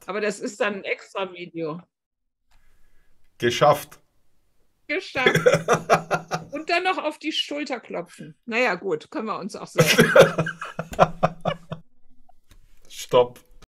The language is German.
Aber das ist dann ein extra Video. Geschafft. Geschafft. Und dann noch auf die Schulter klopfen. Naja, gut, können wir uns auch selber. Stopp.